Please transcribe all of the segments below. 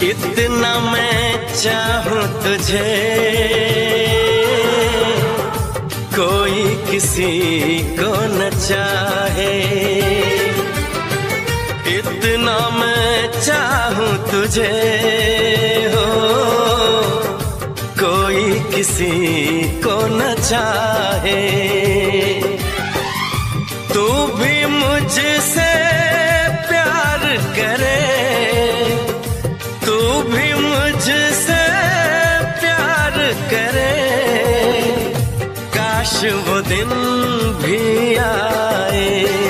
इतना मैं चाहूं तुझे, कोई किसी को न चाहे। इतना मैं चाहूं तुझे हो, कोई किसी को न चाहे। तू भी मुझसे प्यार करे, तू भी मुझसे प्यार करे, काश वो दिन भी आए।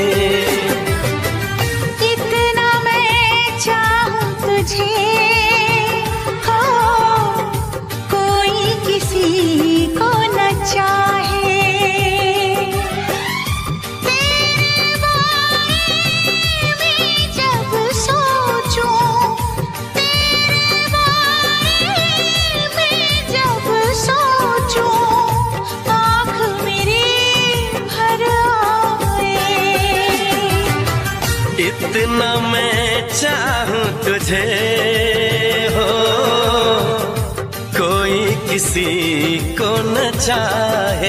इतना मैं चाहूं तुझे हो, कोई किसी को न चाहे। तेरे बारे में जब सोचूं, तेरे बारे में जब सोचूं, आँख मेरी भर आए। इतना मैं चाहूं तुझे हो, कोई किसी को न चाहे।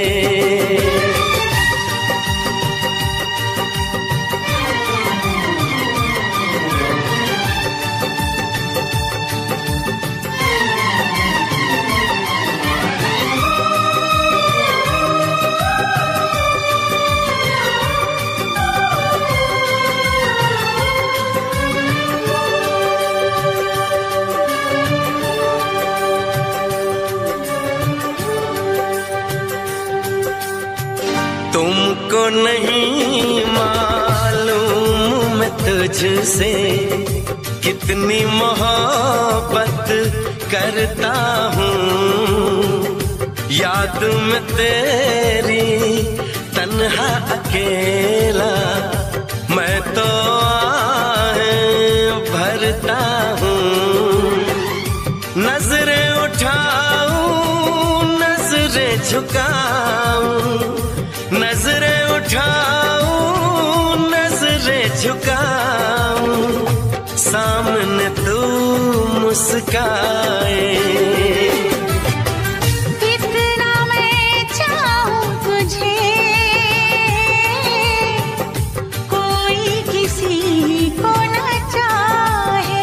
तुमको नहीं मालूम मैं तुझसे कितनी मोहब्बत करता हूँ। याद में तेरी तन्हा अकेला मैं तो आहें भरता हूँ। नजरें उठाऊं, नजरें झुकाऊं, नजरें उठाऊं, नजरें झुकाऊं, सामने तू मुस्काए। इतना मैं चाहूं तुझे, कोई किसी को न चाहे।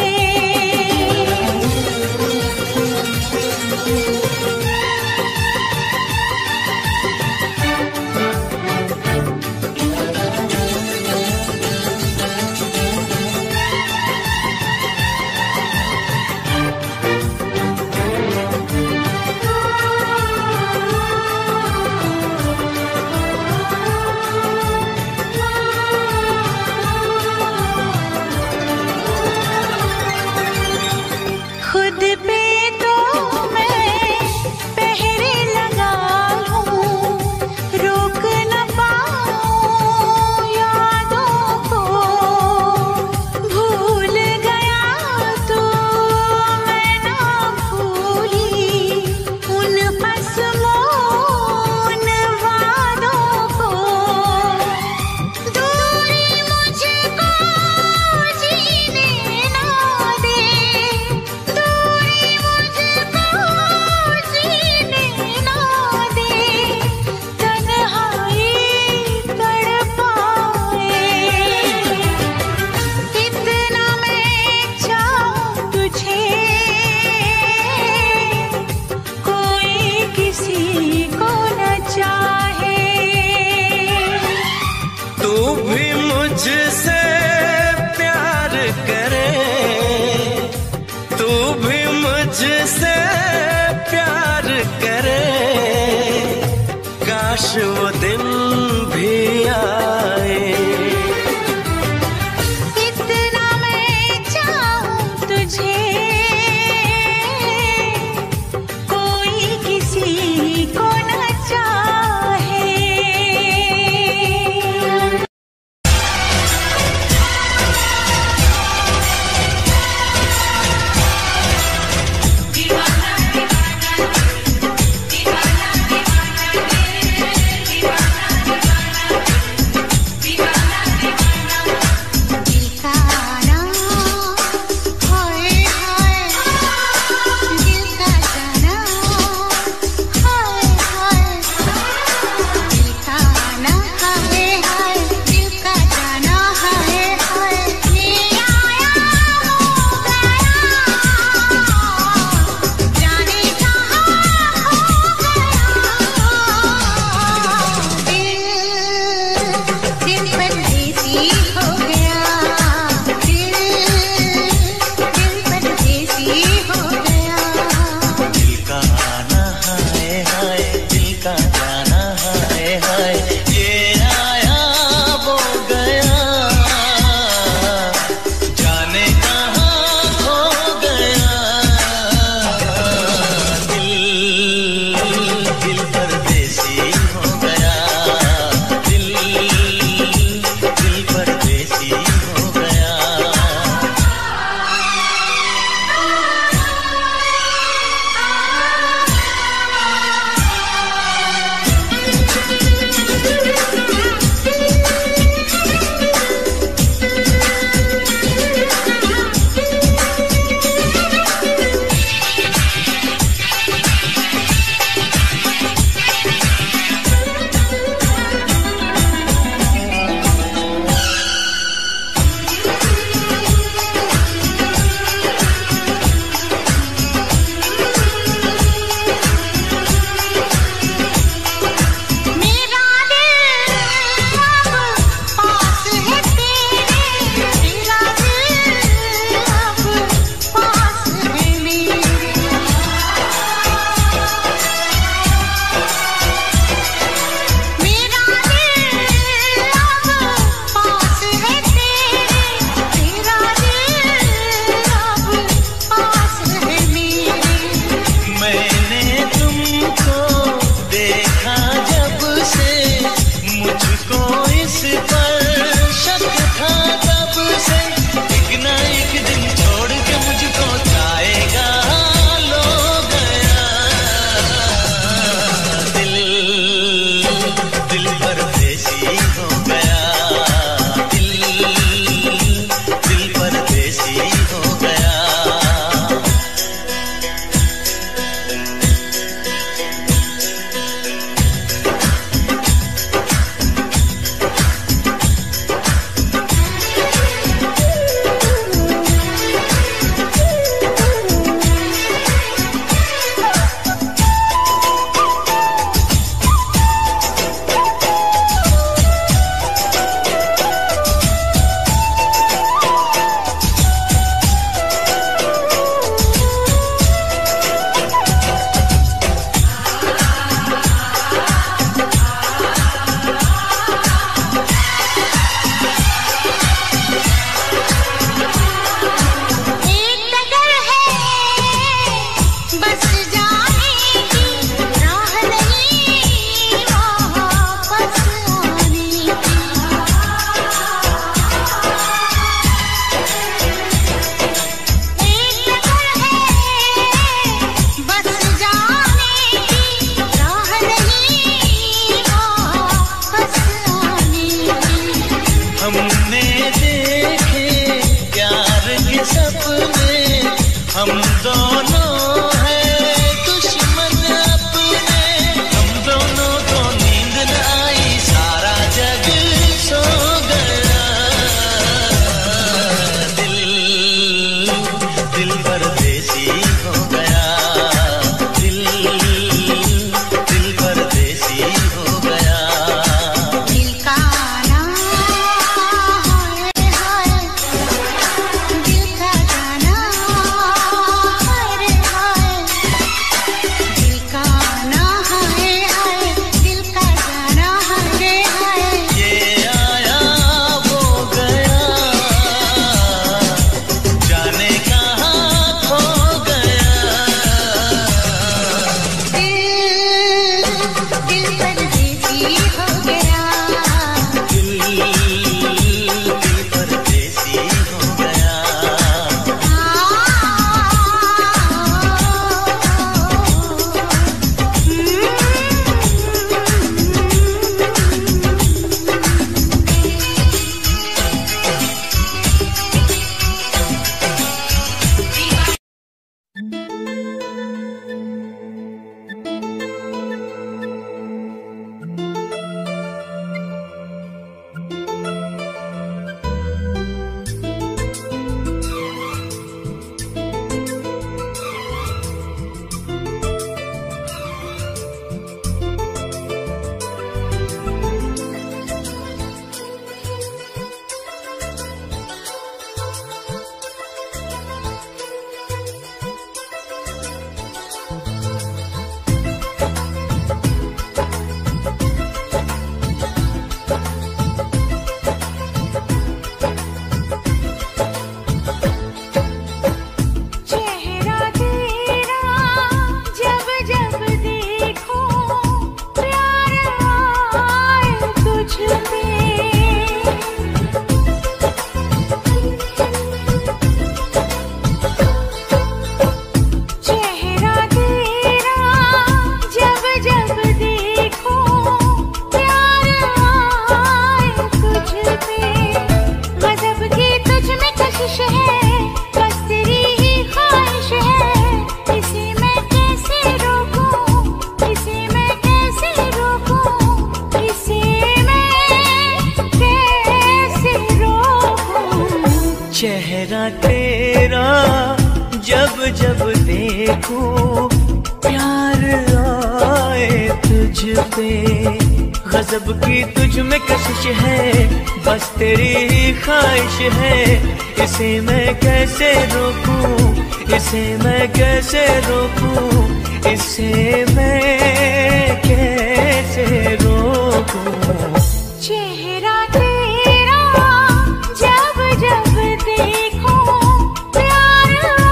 चेहरा तेरा जब जब देखूं प्यार आए तुझ पे, गजब की तुझ में कशिश है, बस तेरी ही ख्वाहिश है। इसे मैं कैसे रोकूं, इसे मैं कैसे रोकूं, इसे मैं कैसे रोकूं। चेहरा तेरा जब जब देखूं प्यार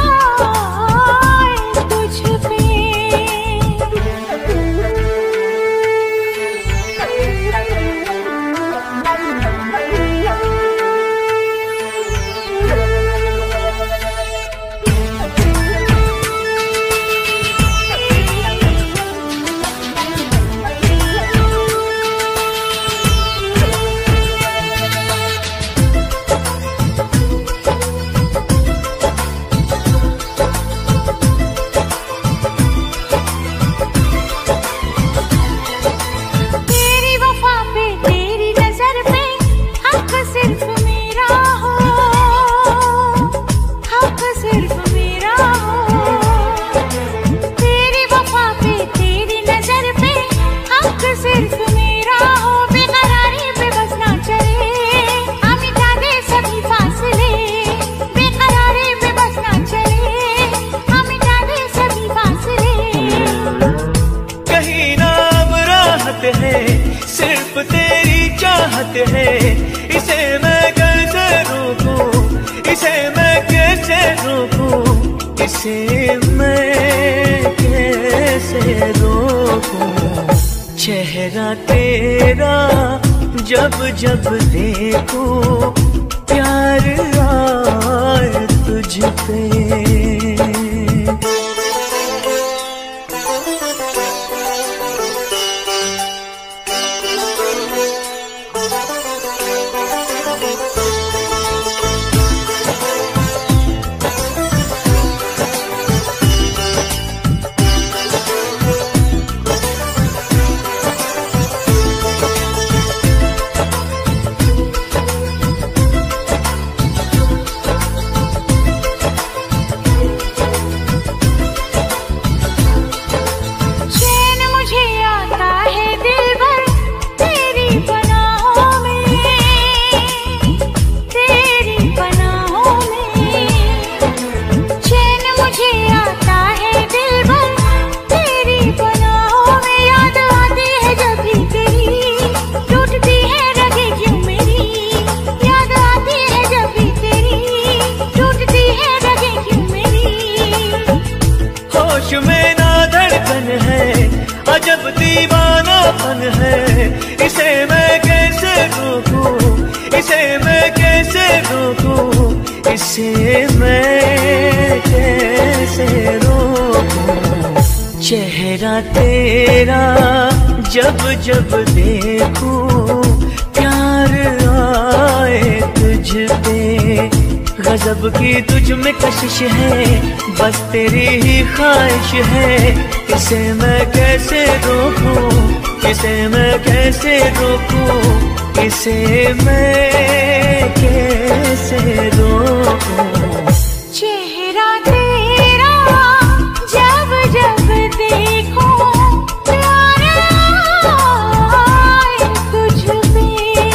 आए तुझ पे। सिर्फ तेरी चाहत है, इसे मैं कैसे रोकूं, इसे मैं कैसे रोकूं, इसे मैं कैसे रोकूं। चेहरा तेरा जब जब देखूं प्यार आए तुझ पे। अजब दीवानापन है, इसे मैं कैसे रोकूं, इसे मैं कैसे रोकूं, इसे मैं कैसे रोकूं। चेहरा तेरा जब जब देखूं प्यार आए तुझ पे, गजब की तुझ में कशिश है, बस तेरी ही ख्वाहिश है। इसे मैं कैसे रोकूं, इसे मैं कैसे रोकूं, इसे मैं कैसे रोकूं। चेहरा तेरा जब जब देखूं प्यार आए तुझ पे।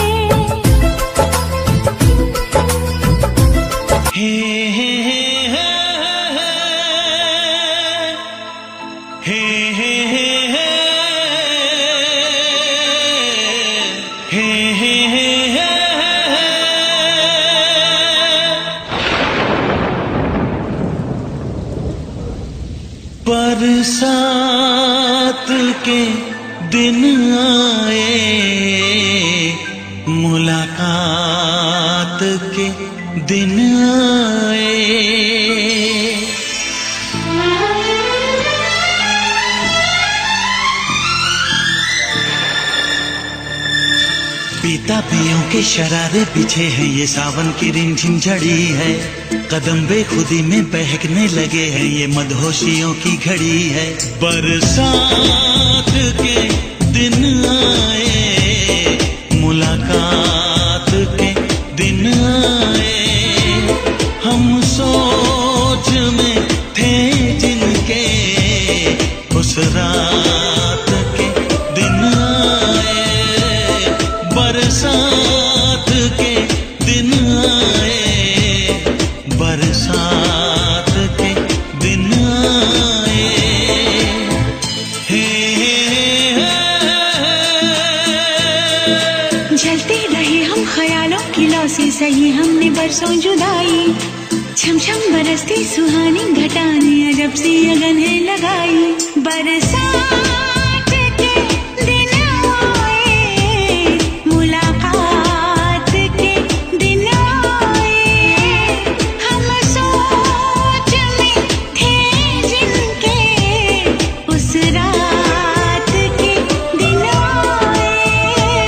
बरसात के दिन आए, मुलाकात के दिन आए, पीता पियों के शरारे पीछे हैं, ये सावन की रिमझिम झड़ी है। कदम बेखुदी में बहकने लगे हैं, ये मदहोशियों की घड़ी है। बरसात के दिन आए, मुलाकात के दिन आए, हम बरसों जुदाई, छम छम बरसती सुहानी घटाने अजब सी अगन है लगाई। बरसात के दिन आए, मुलाकात के दिन आए, हम सोच में थे जिनके उस रात के दिन आए।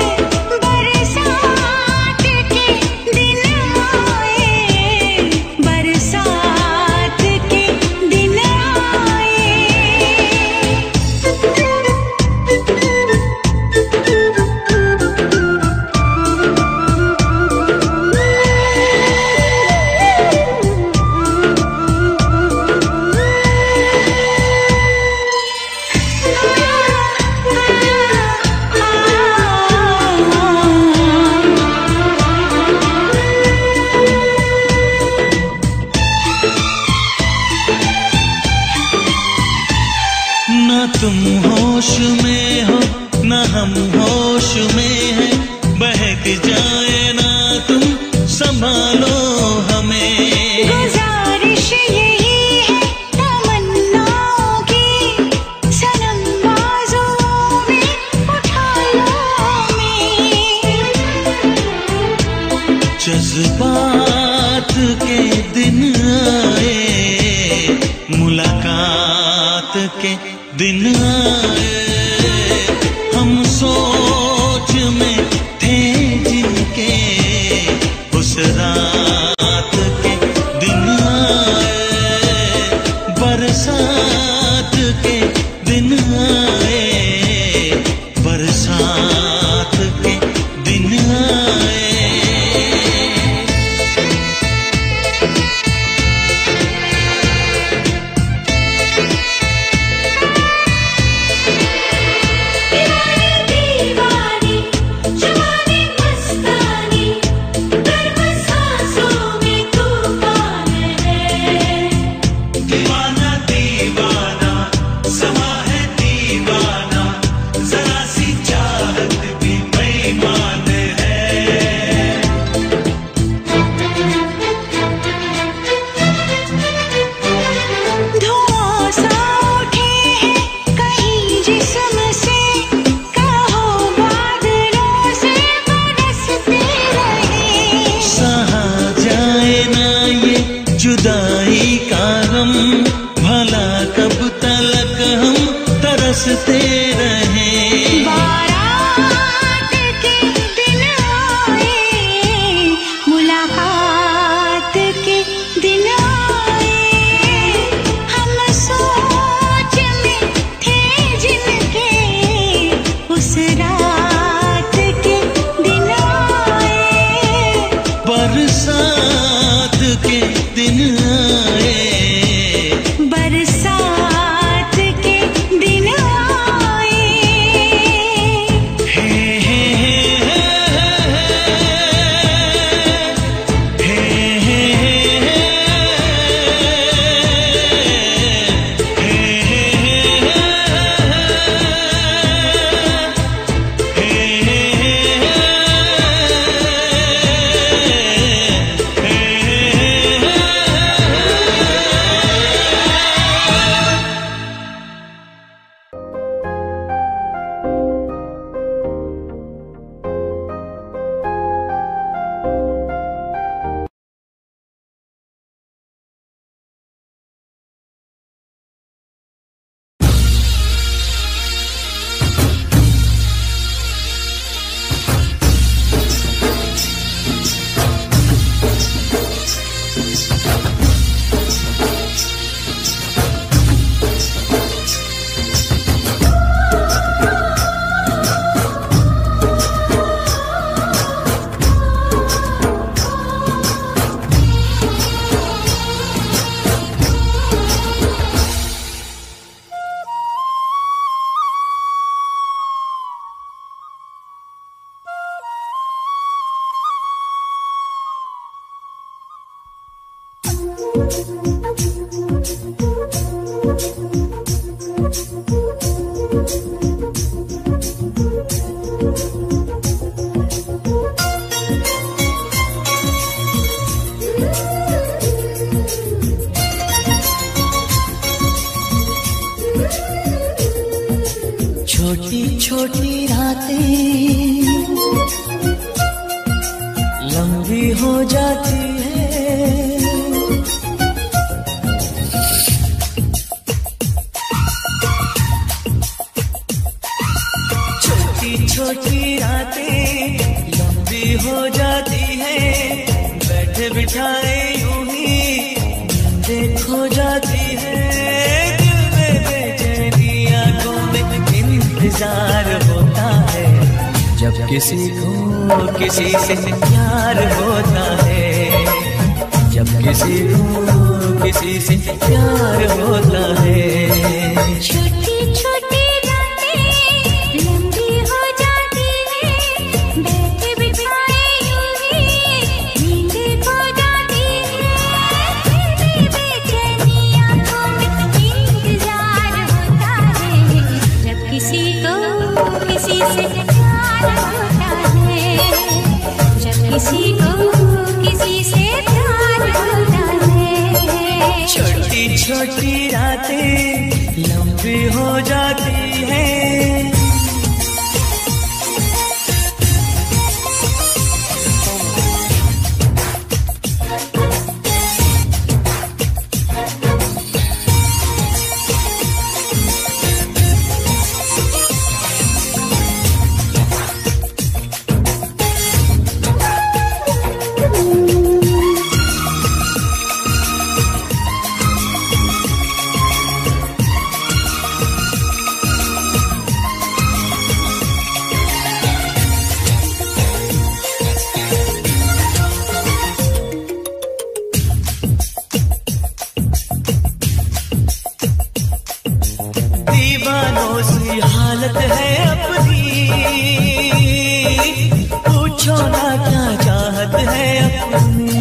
बरसात के दिन आए, बरसात के दिन आए। न तुम होश में हो न हम होश में हैं, बहक जाए ना तुम संभालो हमें। गुजारिश यही है तमन्नाओं की, सनम बाजुओं में उठा लो हमें। जज्बात के दिन आए, मुलाकात के दिन आए, हम सोच में थे जिनके उस रात के दिन आए। बरसात के दिन आए, बरसात के दिन आए। दीवानी जवानी मस्तानी, गर्म सांसों में तूफान है। दीवाना दीवाना समा है दीवाना, जरा सी चाहत भी बेईमान है। धुआं सा उठे हैं कहीं जिस्म से, कहो बादलों से बरसते रहे। सहा जाए ना ये जुदाई का गम, भला कब तलक हम तरसते रहें। बारात के दिन आए, मुलाकात के दिन आए, हम सोच में थे जिनके उस रात के दिन आए। बरसात के दिन आए, बरसात के दिन आए। हे हे हे हे छोटी रातें लंबी हो जाती है। छोटी छोटी रातें लंबी हो जाती है, बैठे बिठाए यूं ही नींदें खो जाती है। दिल में बेचैनी आंखों में इंतजार होता है, जब किसी को किसी से प्यार होता है, जब किसी को किसी से प्यार होता है। छोटी छोटी रातें लंबी हो जाती है, बैठे बिठाए यूं ही नींदें खो जाती है। दिल में बेचैनी आंखों में इंतजार होता है, जब किसी को किसी से प्यार होता है, जब किसी को किसी से प्यार होता है। छोटी छोटी रातें लंबी हो जाती है। दीवानों सी हालत है अपनी, पूछो ना क्या चाहत है अपनी।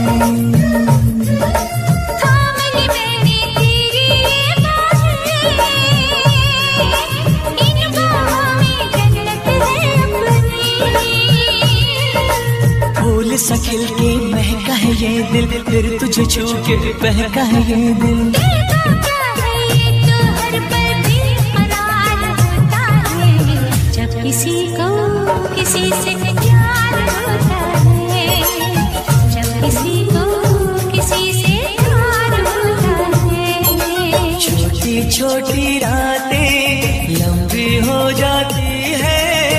थामली मैंने तेरी ये बाहें, इन बाहों में जन्नत है अपनी। फूल सा खिल के महका है ये दिल, फिर तुझे छू के बहका है ये दिल। किसी को किसी से प्यार होता है, जब किसी को किसी से प्यार होता है। छोटी छोटी रातें लंबी हो जाती है।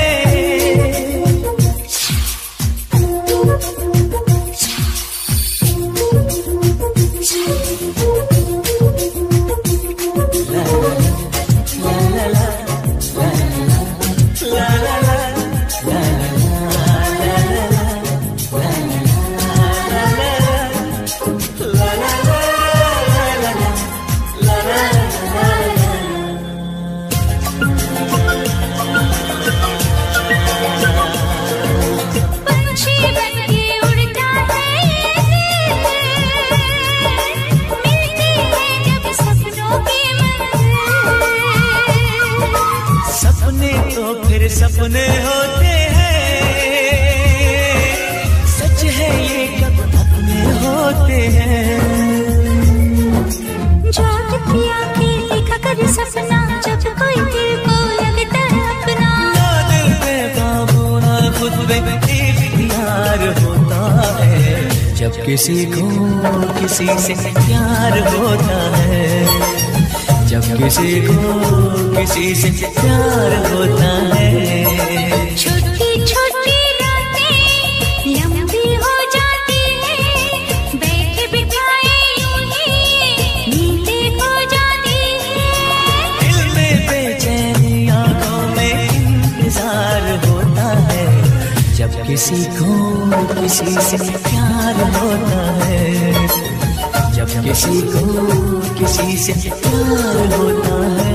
सपने होते हैं, सच है ये कब अपने होते हैं। जाग पिया के देखा कर सपना, जब कोई दिल को लगता है अपना। ना दिल पे काबू ना खुद पे इख्तियार होता है, जब किसी को किसी से प्यार होता है, जब किसी को किसी से प्यार होता है। छोटी छोटी रातें लंबी हो जाती है, बैठे बिठाए यूं ही नींदें खो जाती है। दिल में बेचैनी आंखों में इंतजार होता है, जब किसी को किसी से प्यार होता है, जब किसी को किसी से प्यार होता है।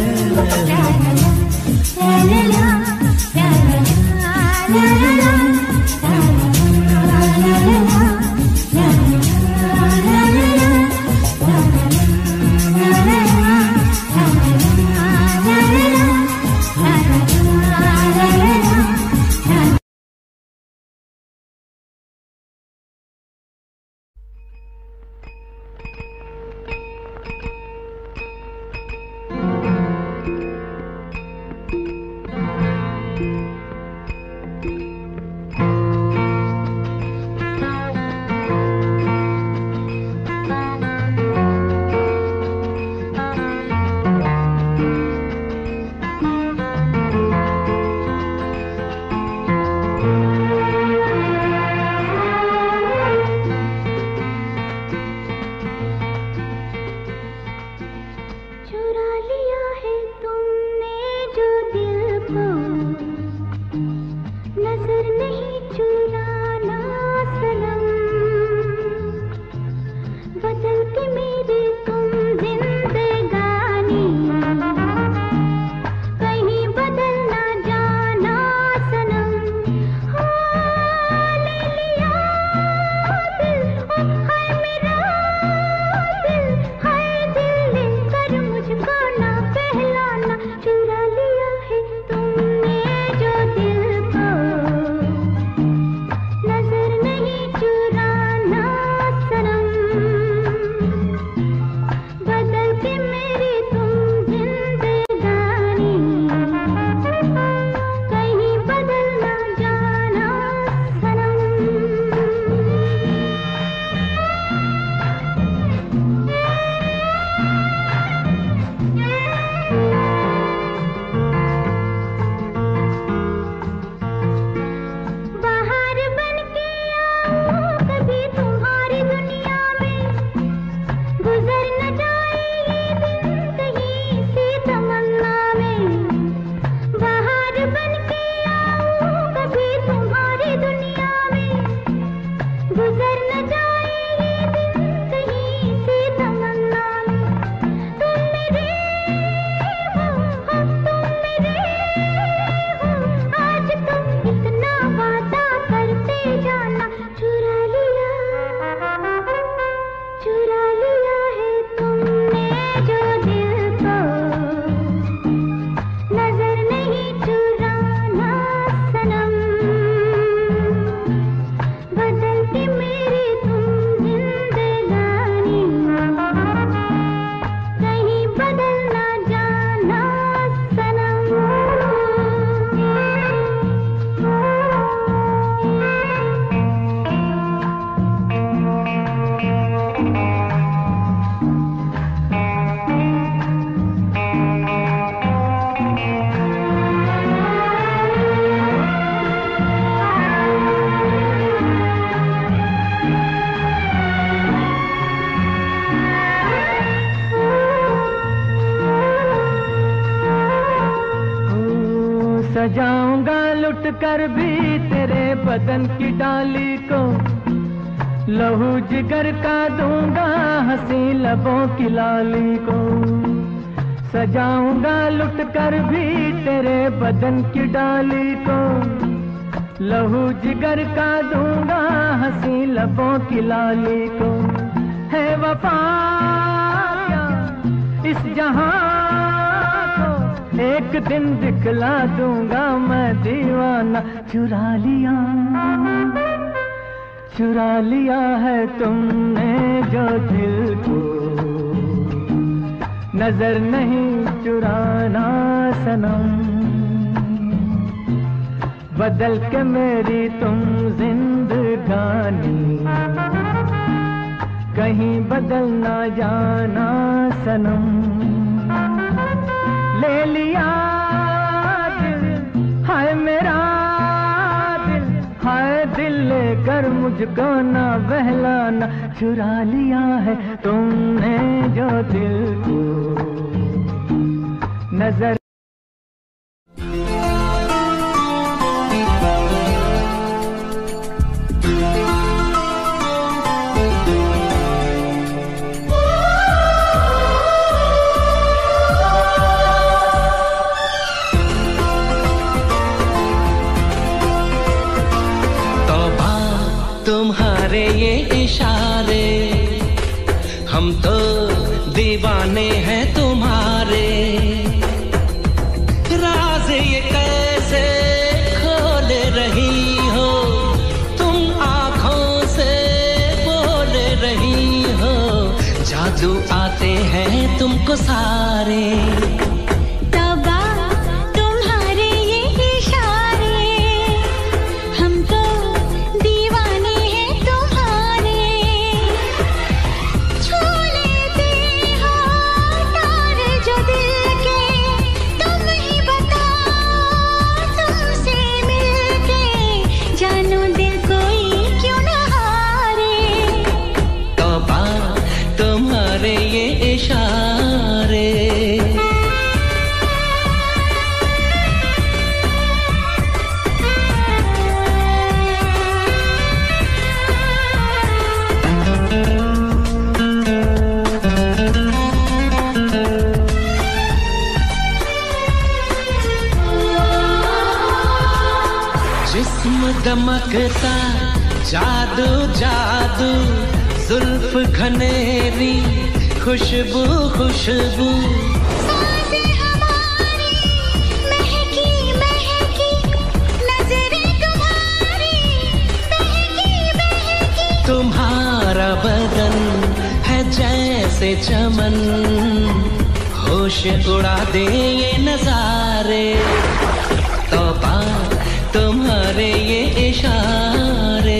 सजाऊंगा लुट कर भी तेरे बदन की डाली को, लहू जिगर का दूंगा हंसी लबों की लाली को। सजाऊंगा लुट कर भी तेरे बदन की डाली को, लहू जिगर का दूंगा हंसी लबों की लाली को। है वफा क्या इस जहां को, एक दिन दिखला दूंगा मैं दीवाना। चुरा लिया है तुमने जो दिल को, नजर नहीं चुराना सनम। बदल के मेरी तुम जिंदगानी, कहीं बदल ना जाना सनम। ले लिया दिल, हाय मेरा दिल, हाय दिल लेकर मुझको ना बहलाना। चुरा लिया है तुमने जो दिल को, नजर तुम्हारे ये इशारे, हम तो दीवाने हैं तुम्हारे। राज ये कैसे खोल रही हो, तुम आँखों से बोल रही हो। जादू आते हैं तुमको सारे, दमकता जादू जादू, जुल्फ घनेरी खुशबू खुशबू। सांसें हमारी महकी महकी, नजरें तुम्हारी बहकी बहकी। तुम्हारा बदन है जैसे चमन, होश उड़ा दे ये नजारे। तौबा तुम्हारे ये इशारे,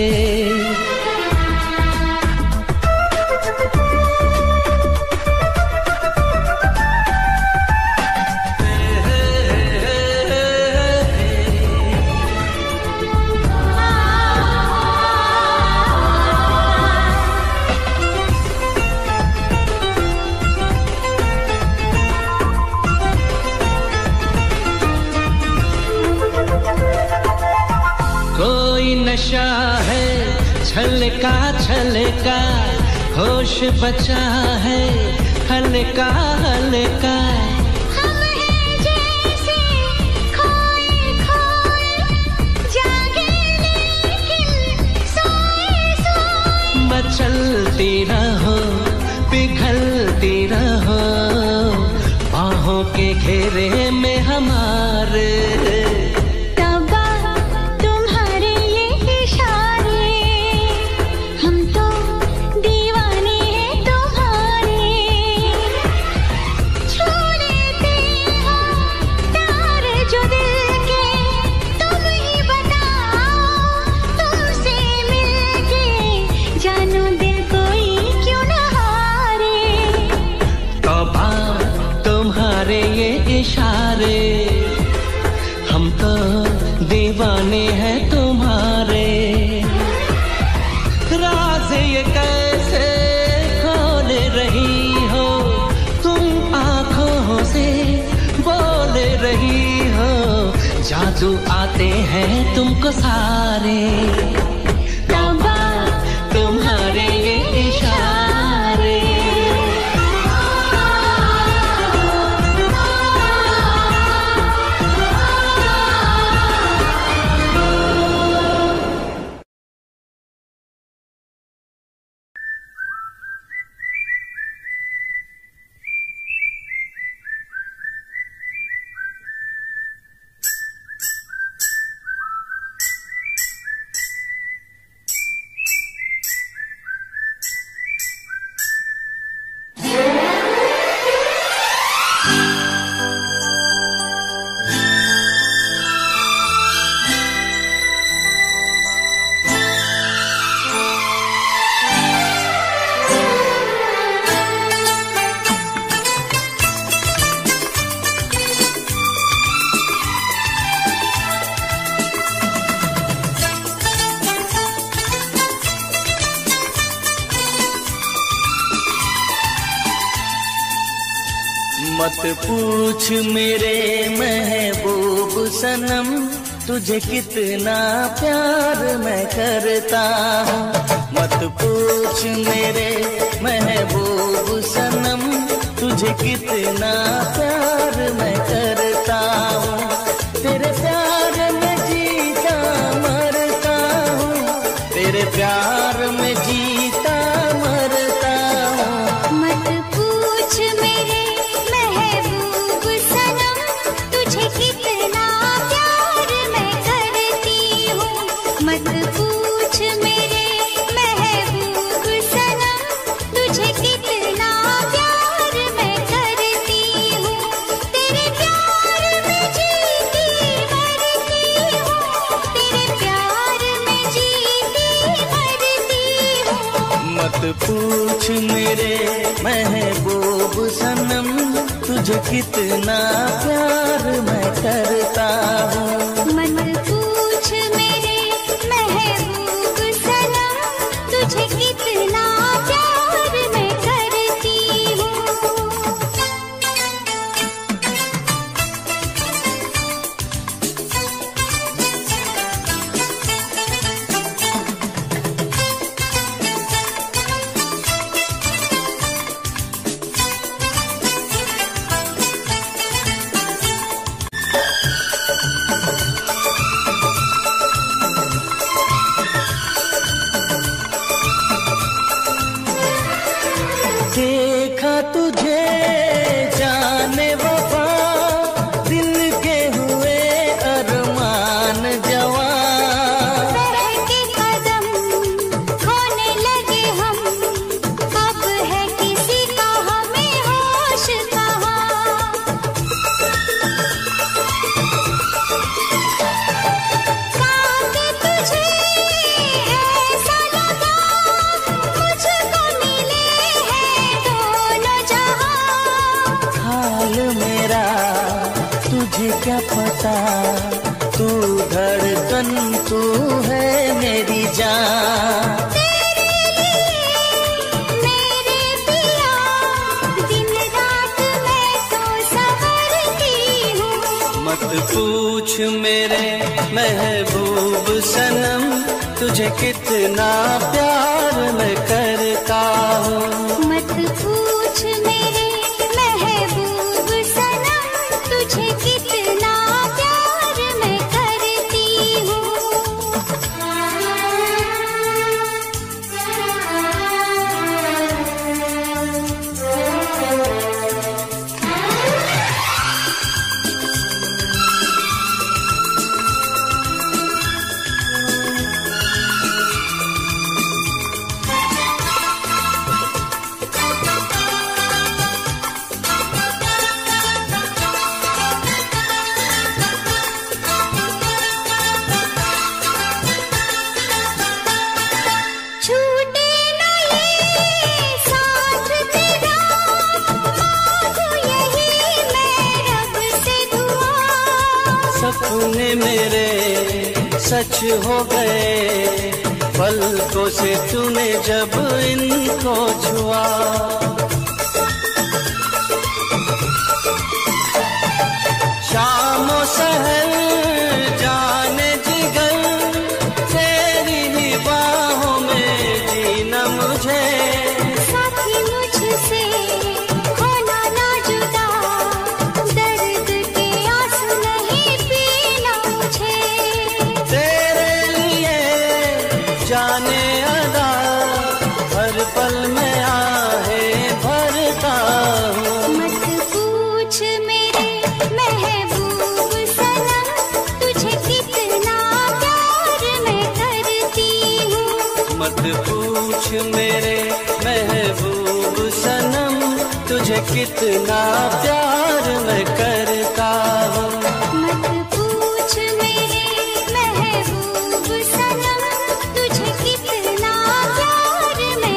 नशा है छलका छलका, होश बचा है हल्का हल्का। हम हैं जैसे खोए खोए, जागे लेकिन सोए सोए। मचलती रहो पिघलती रहो, बाहों के घेरे में हमारे। इशारे, हम तो दीवाने हैं तुम्हारे। राज ये कैसे खोल रही हो, तुम आँखों से बोल रही हो। जादू आते हैं तुमको सारे, तौबा तुम्हारे ये इशारे। मत पूछ मेरे महबूब सनम, तुझे कितना प्यार मैं करता हूँ। मत पूछ मेरे महबूब सनम, तुझे कितना प्यार मैं करता हूँ। तेरे प्यार में जीता मरता हूँ, तेरे प्यार में जीता मरता हूँ। मत पूछ मेरे महबूब सनम, तुझे कितना प्यार मैं करती हूँ। मत पूछ मेरे महबूब सनम, तुझे कितना प्यार मैं करती हूँ। तेरे प्यार में जीती मरती हूँ, तेरे प्यार में जीती मरती हूँ। मत पूछ मेरे महबूब सनम, तुझे कितना प्यार मैं करता हूँ। मत पूछ मेरे महबूब सनम, तुझे कितना प्यार मैं करती हूँ। देखा तुझे जाने वफा, दिल के हुए अरमान जवान। के कदम खोने लगे हम, अब है किसी का हमें होश कहाँ। साथ तुझे ऐसा लगा, मुझको मिले हैं दोनों जहां। हाल मेरा तुझे क्या पता, तू धड़कन तू है मेरी जान। मेरे पिया दिन रात मैं तो संवरती हूँ। मत पूछ मेरे महबूब सनम, तुझे कितना प्यार मैं करता हूँ। मत पूछ मेरे महबूब सनम, तुझे कितना प्यार मैं करती हूँ। छूटे न ये साथ तेरा, मांगू यही मैं रब से दुआ। सपने मेरे सच हो गए, पलकों से तूने जब इनको छुआ। शाम सहर तुझसे कितना प्यार मैं करता हूँ। मत पूछ मेरे महबूब सनम, तुझे कितना प्यार मैं।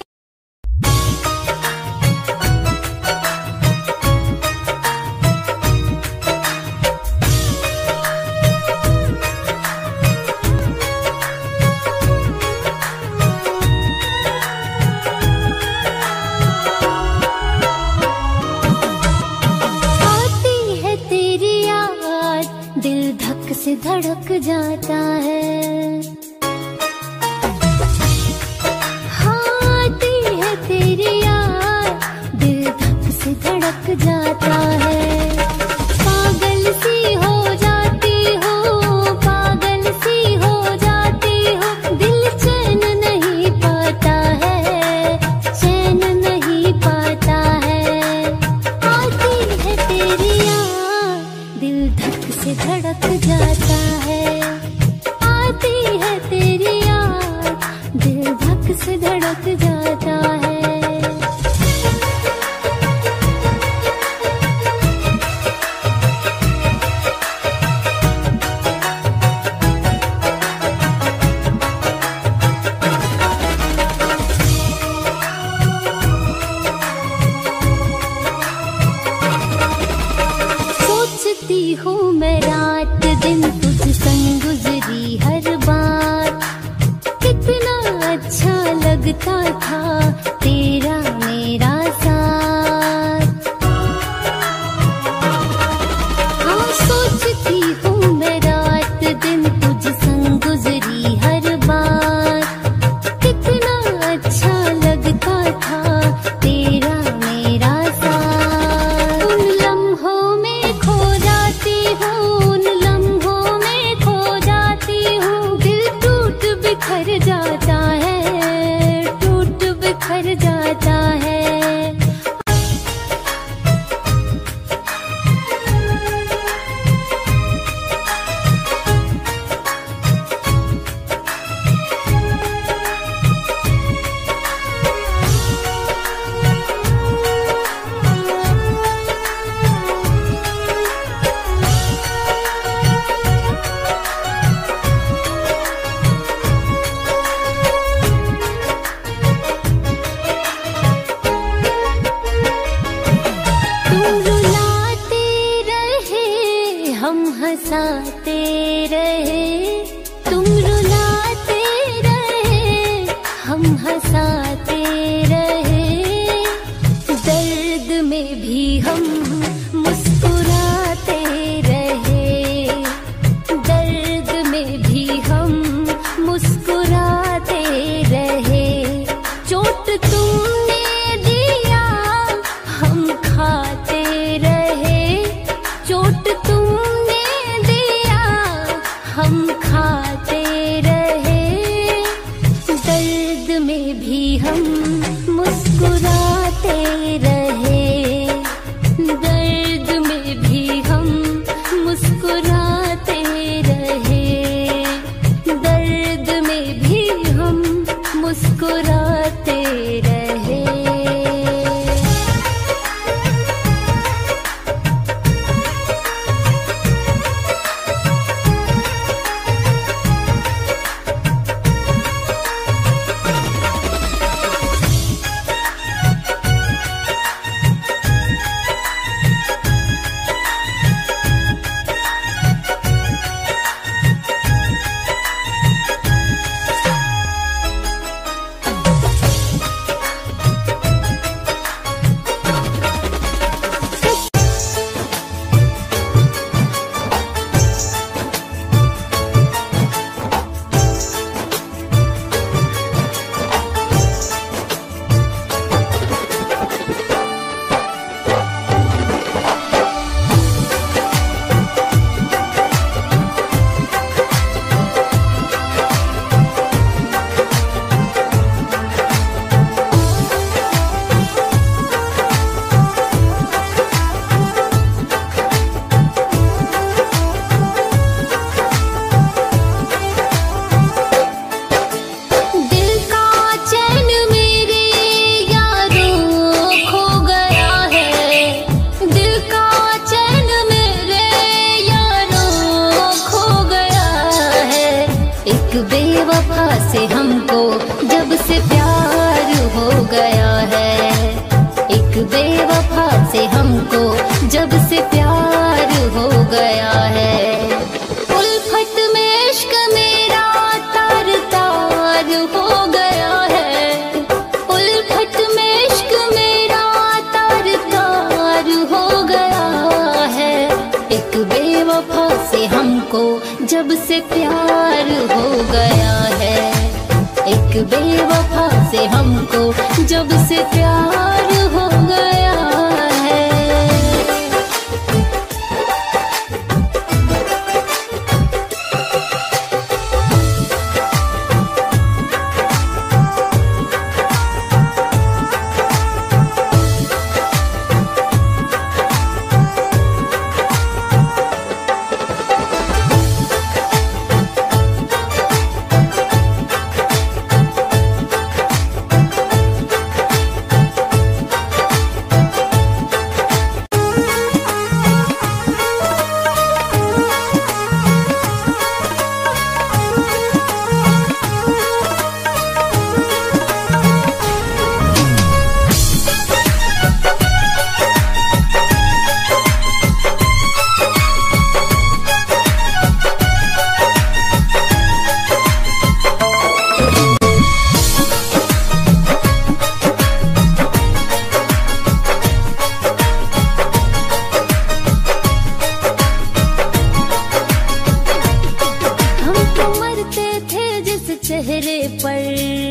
दिल धक से धड़क जाता है, हाँ आती है तेरी याद, दिल धक से धड़क जाता है। पागल सी हो जाती हूँ, पागल सी हो जाती हूँ, दिल चैन नहीं पाता है, चैन नहीं पाता है। आती है तेरी याद, दिल धक से धड़क जाता है, आती है तेरी याद, दिल धक से धड़क जाता है। सोचती हूँ मैं रात दिन तुझ संग गुजरी हर बात, कितना अच्छा लगता था तेरा मेरा साथ। हाँ सोचती हूँ मैं रात दिन तुझ संग गुजरी हर बात, कितना अच्छा लगता था तेरा मेरा साथ। उन लम्हों में खो जाती हूँ, उन लम्हों में खो जाती हूँ, दिल टूट बिखर जाता है, टूट बिखर जाता है। तुम रुलाते रहे, हम हंसाते रहे, तुम रुलाते रहे, हम हंसाते रहे, दर्द में भी हम मुस्कुराते रहे, दर्द में भी हम मुस्कुराते रहे। चोट तुमने दिया हम खाते रहे, चोट तुमने दिया हम बेवफा से हमको जब से प्यार हो गया है। उल्फत में इश्क मेरा तार तार हो गया है। उल्फत में इश्क मेरा तार तार हो गया है। एक बेवफा से हमको जब से प्यार हो गया है। एक बेवफा से हमको जब से प्यार हो गया है। चेहरे पर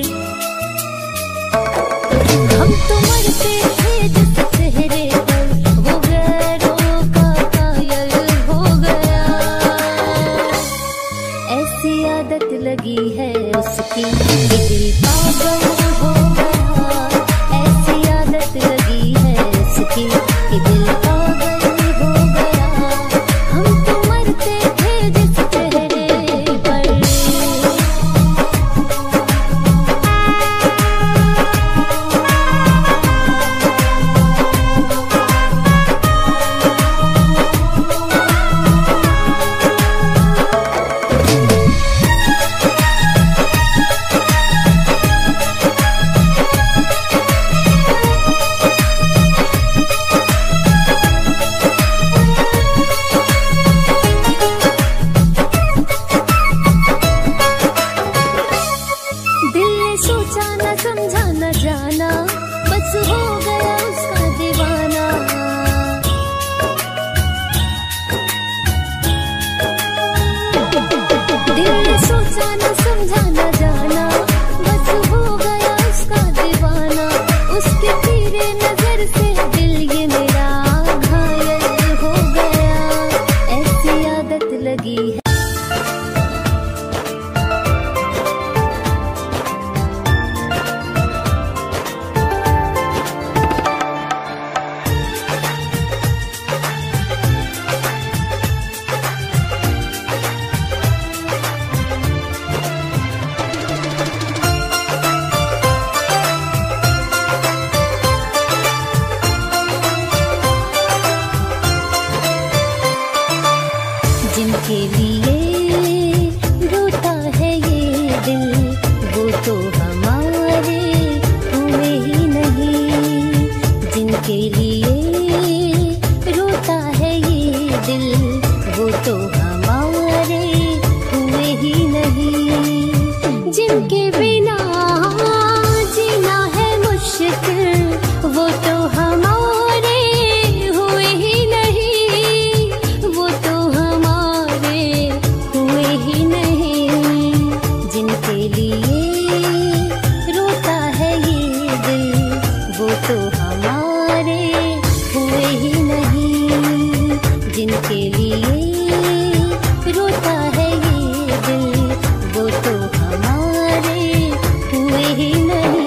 हम तो मरते थे जिस चेहरे पर वो गैरों का कायल हो गया। ऐसी आदत लगी है उसकी कि दिल पागल हो गया। ऐसी आदत लगी है उसकी कि दिल पागल हो गया। हम तो मरते थे जिस चेहरे पर। समझा न जाना बस हो गया उसका दीवाना। दिल ने सोचा न समझा न जाना बस हो गया उसका दीवाना। उसके तीरे नजर से दिल ये मेरा घायल हो गया। ऐसी आदत लगी है। जिनके लिए रोता है ये दिल वो तो हमारे हुए ही नहीं। जिनके लिए रोता है ये दिल वो तो हमारे हुए ही नहीं। जिनके बिना जीना है मुश्किल वो तो हमारे हुए ही नहीं। वो तो हमारे हुए ही नहीं। जिनके लिए रोता है ये दिल वो तो हमारे हुए ही नहीं। जिनके लिए रोता है ये दिल वो तो हमारे हुए ही नहीं।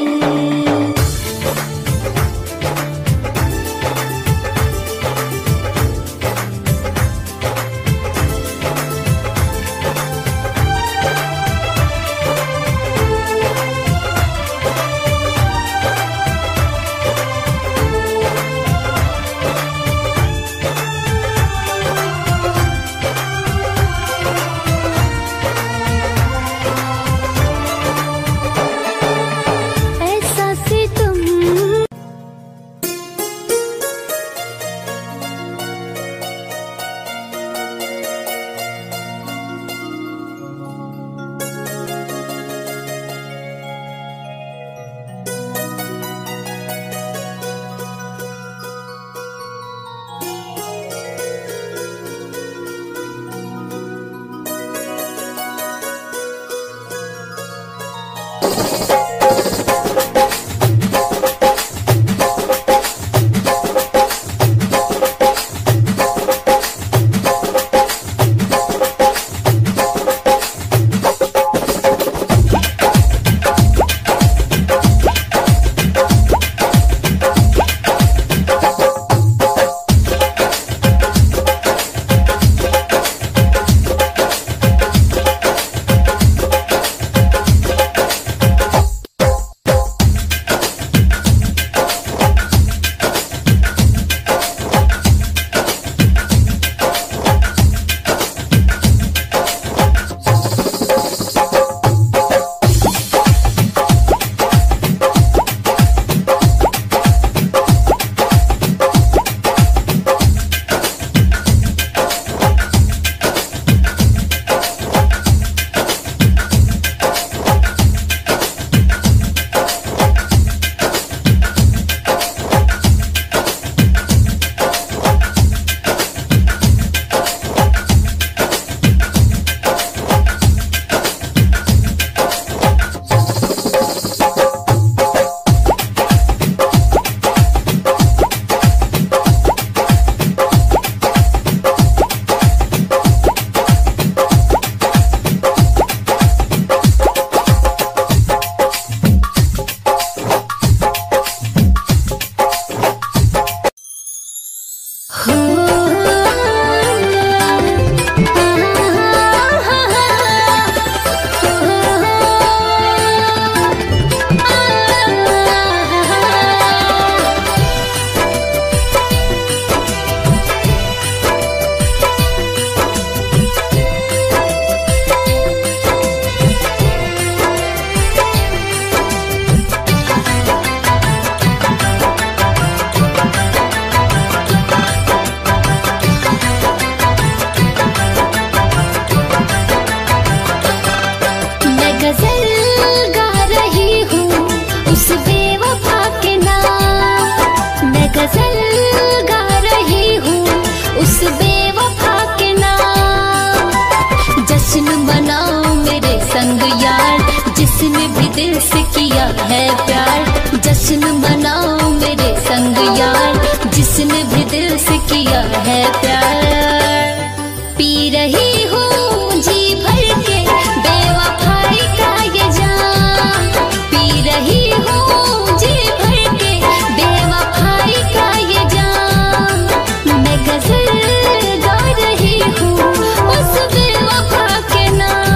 गजल गा रही हूँ उस बेवफा के नाम। जश्न मनाओ मेरे संग यार, जिसने भी दिल से किया है प्यार। जश्न मनाओ मेरे संग यार, जिसने भी दिल से किया है प्यार। पी रही हूँ जी भर के बेवफाई का ये जाम। पी रही हूँ जी भर के बेवफाई का ये जाम। मैं गजल गा रही हूँ उस बेवफा के नाम।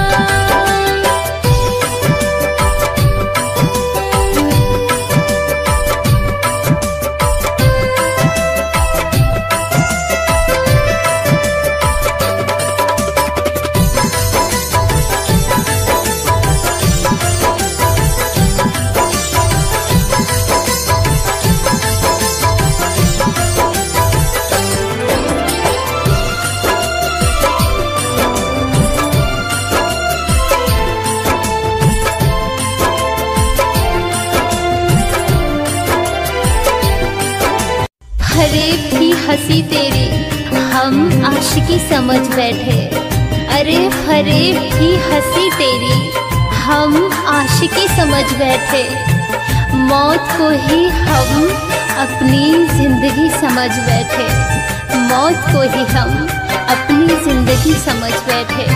फरेब थी हंसी तेरी हम आशिकी समझ बैठे। अरे फरेब थी हंसी तेरी हम आशिकी समझ बैठे। मौत को ही हम अपनी जिंदगी समझ बैठे। मौत को ही हम अपनी जिंदगी समझ बैठे।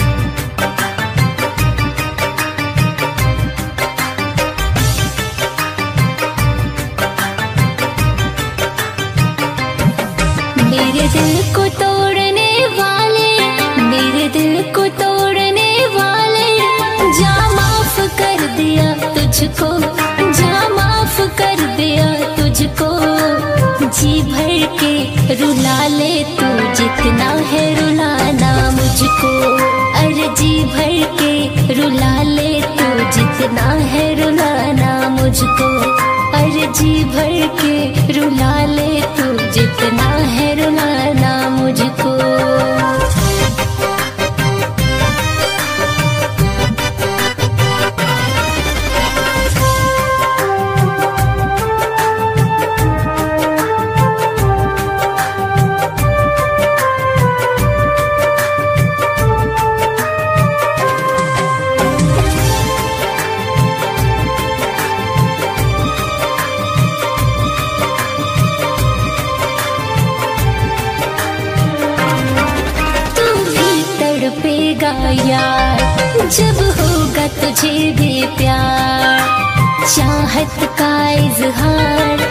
मेरे दिल को तोड़ने वाले, मेरे दिल को तोड़ने वाले, जा माफ कर दिया तुझको, जा माफ कर दिया तुझको। जी भर के रुला ले तू जितना है रुलाना मुझको। अरे जी भर के रुला ले तू जितना है रुलाना मुझको। अरे जी भर के रुला ले तू जितना है रुलाना मुझको। तड़पेगा यार जब होगा तुझे भी प्यार। चाहत का इजहार